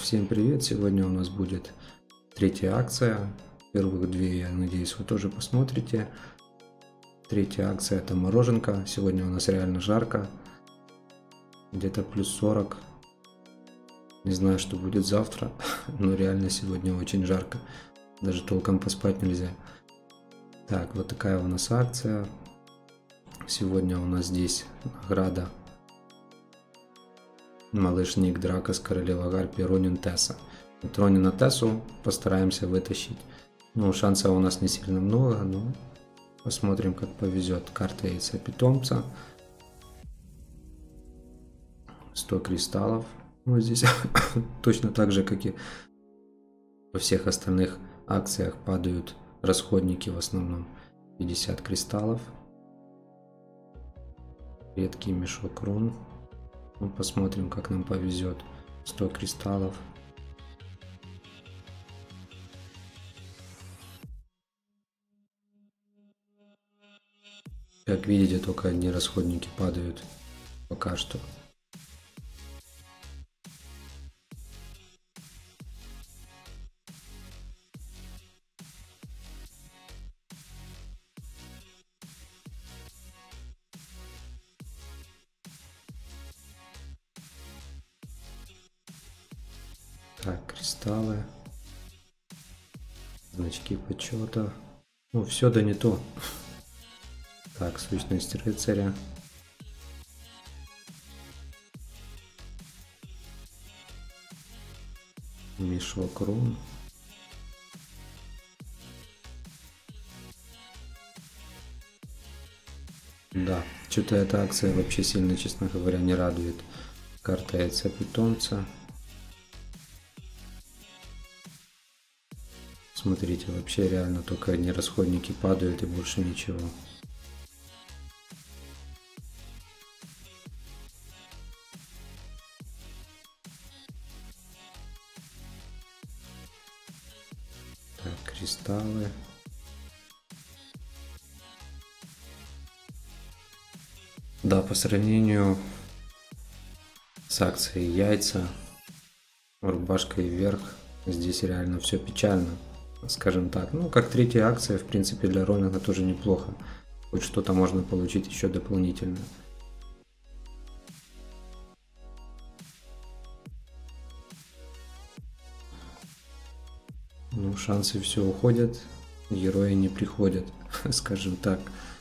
Всем привет! Сегодня у нас будет третья акция. Первых две, я надеюсь, вы тоже посмотрите. Третья акция — это мороженка. Сегодня у нас реально жарко. Где-то плюс 40. Не знаю, что будет завтра, но реально сегодня очень жарко. Даже толком поспать нельзя. Так, вот такая у нас акция. Сегодня у нас здесь награда. Малыш Ник, Дракос, Королева Гарпи, Ронин, Тесса. Вот Ронина Тессу постараемся вытащить. Ну, шансов у нас не сильно много, но посмотрим, как повезет. Карта яйца питомца. 100 кристаллов. Вот здесь точно так же, как и во всех остальных акциях, падают расходники в основном. 50 кристаллов. Редкий мешок рун. Ну, посмотрим, как нам повезет. 100 кристаллов. Как видите, только одни расходники падают пока что. Так, кристаллы, значки почета. Ну, все да не то. Так, сущность рыцаря. Мешок рун. Да, что-то эта акция вообще сильно, честно говоря, не радует. Карта яйца питомца. Смотрите, вообще реально только одни расходники падают и больше ничего. Так, кристаллы. Да, по сравнению с акцией яйца, рубашкой вверх, здесь реально все печально, скажем так. Ну, как третья акция, в принципе, для Ронина тоже неплохо. Хоть что-то можно получить еще дополнительно. Ну, шансы все уходят, герои не приходят, скажем так.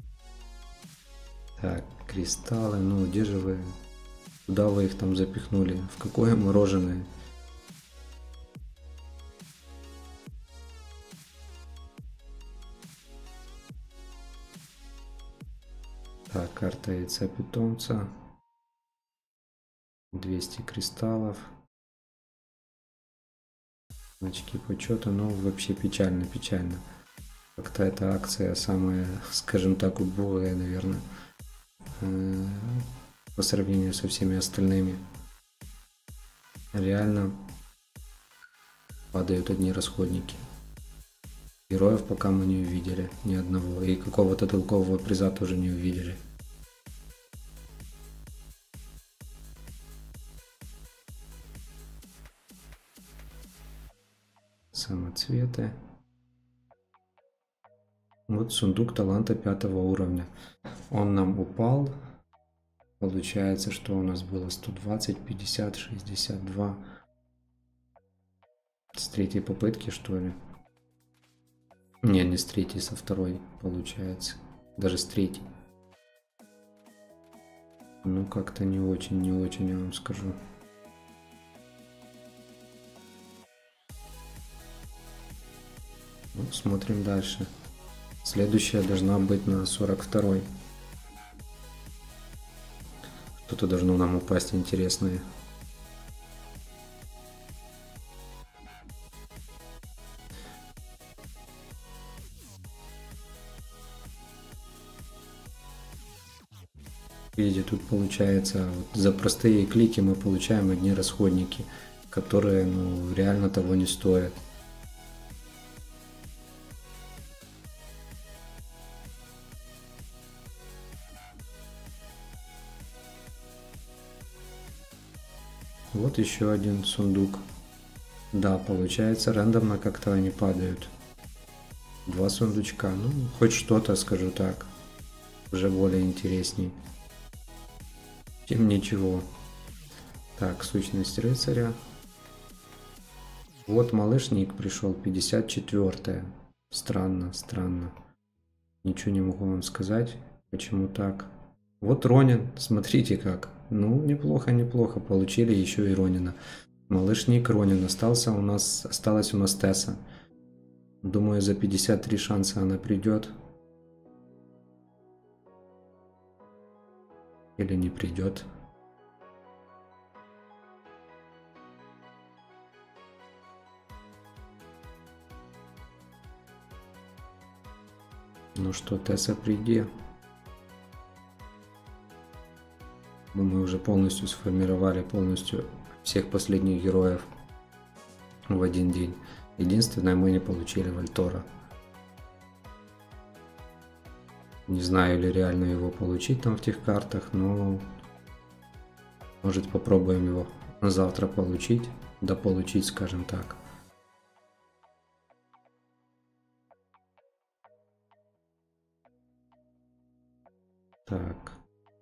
Так, кристаллы, ну где же вы? Куда вы их там запихнули? В какое мороженое? Так, карта яйца питомца. 200 кристаллов. Значки почета, ну вообще печально, печально. Как-то эта акция самая, скажем так, убогая, наверное, по сравнению со всеми остальными. Реально падают одни расходники. Героев пока мы не увидели ни одного, и какого-то толкового приза тоже не увидели. Самоцветы. Вот сундук таланта 5 уровня. Он нам упал. Получается, что у нас было 120, 50, 62. С третьей попытки, что ли? Не с третьей, со второй получается. Даже с третьей. Ну, как-то не очень, я вам скажу. Ну, смотрим дальше. Следующая должна быть на 42-й. Что-то должно нам упасть интересное. Видите, тут получается, вот за простые клики мы получаем одни расходники, которые, ну, реально того не стоят. Вот еще один сундук. Да, получается, рандомно как-то они падают. 2 сундучка. Ну, хоть что-то, скажу так. Уже более интересней. Чем ничего. Так, сущность рыцаря. Вот малыш Ник пришел, 54-е. Странно, странно. Ничего не могу вам сказать, почему так. Вот Ронин, смотрите как. Ну, неплохо, неплохо. Получили еще и Ронина. Малыш Ник, Ронин. Осталась у нас Тесса. Думаю, за 53 шанса она придет. Или не придет. Ну что, Тесса, приди. Мы уже полностью сформировали всех последних героев в один день. Единственное, мы не получили Вальтора. Не знаю, ли реально его получить там в тех картах, но может попробуем его завтра получить, дополучить, скажем так. Так.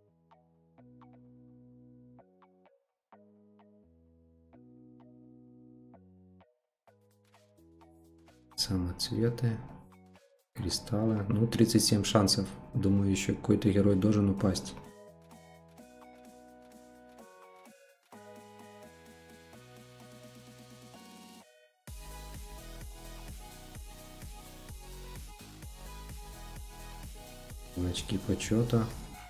Самоцветы. Кристаллы. Ну, 37 шансов. Думаю, еще какой-то герой должен упасть. Значки почета.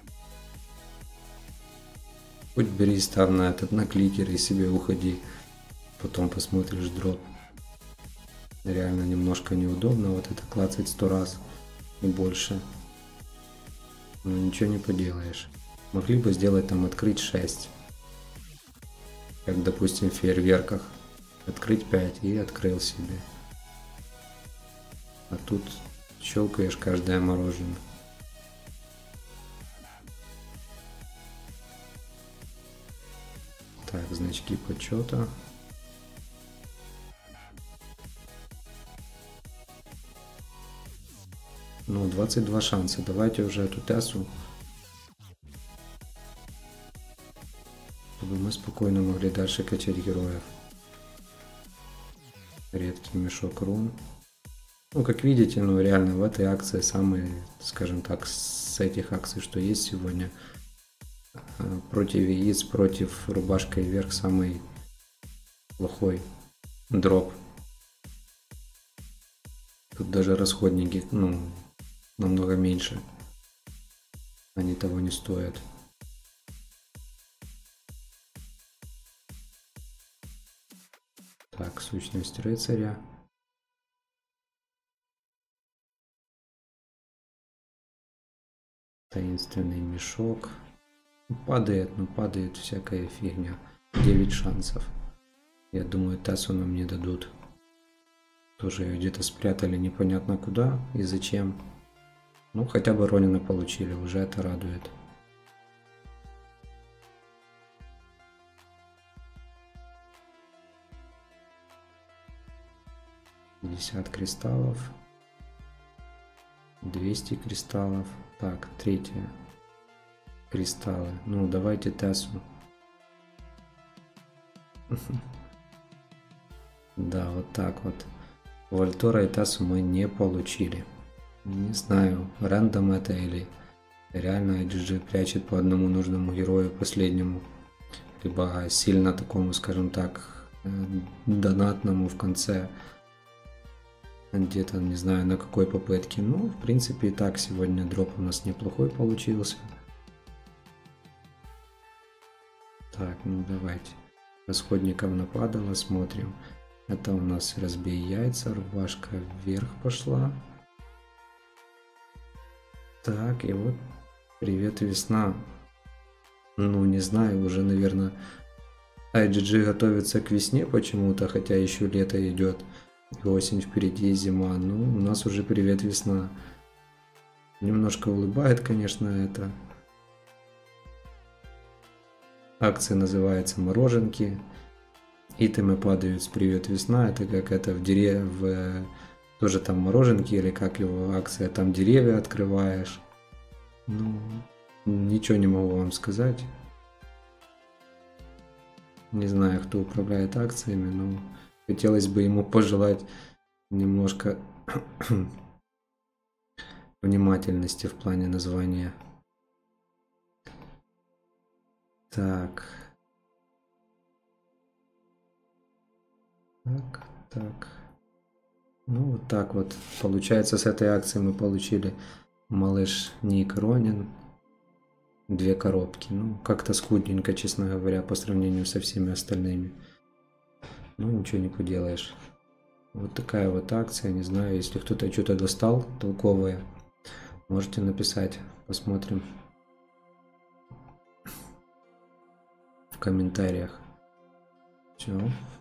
Хоть бери, ставь на кликер и себе уходи. Потом посмотришь дроп. Реально немножко неудобно вот это клацать 100 раз и больше. Но ничего не поделаешь. Могли бы сделать там открыть 6. Как допустим в фейерверках. Открыть 5 и открыл себе. А тут щелкаешь каждое мороженое. Так, значки почета. Ну, 22 шанса. Давайте уже эту Тессу. Чтобы мы спокойно могли дальше качать героев. Редкий мешок рун. Ну, как видите, ну реально в этой акции самые, скажем так, с этих акций, что есть сегодня, против яиц, против рубашка и вверх самый плохой дроп. Тут даже расходники, ну, намного меньше. Они того не стоят. Так, сущность рыцаря. Таинственный мешок. Падает, ну падает всякая фигня. 9 шансов. Я думаю, Тессу нам не дадут. Тоже ее где-то спрятали непонятно куда и зачем. Ну, хотя бы Ронина получили, уже это радует. $50 кристаллов. 200 кристаллов. Так, третье. Кристаллы. Ну, давайте Тессу. Да, вот так вот. Вальтора и Тессу мы не получили. Не знаю, рандом это или реально IGG прячет по одному нужному герою последнему. Либо сильно такому, скажем так, донатному в конце. Где-то, не знаю, на какой попытке. Ну, в принципе, и так сегодня дроп у нас неплохой получился. Так, ну давайте. Расходников нападало, смотрим. Это у нас разбей яйца, рубашка вверх пошла. Так, и вот привет, весна. Ну, не знаю, уже, наверное, IGG готовится к весне почему-то, хотя еще лето идет. И осень впереди, и зима. Ну, у нас уже привет, весна. Немножко улыбает, конечно, это. Акция называется «Мороженки». итемы падают с «Привет, весна». Это как это в деревне, тоже там мороженки или как его акция, там деревья открываешь. Ну, ничего не могу вам сказать. Не знаю, кто управляет акциями, но хотелось бы ему пожелать немножко внимательности в плане названия. Так. Так. Ну, вот так вот. Получается, с этой акции мы получили малыш Ник Ронин. 2 коробки. Ну, как-то скудненько, честно говоря, по сравнению со всеми остальными. Ну, ничего не поделаешь. Вот такая вот акция. Не знаю, если кто-то что-то достал толковое, можете написать. Посмотрим в комментариях. Все.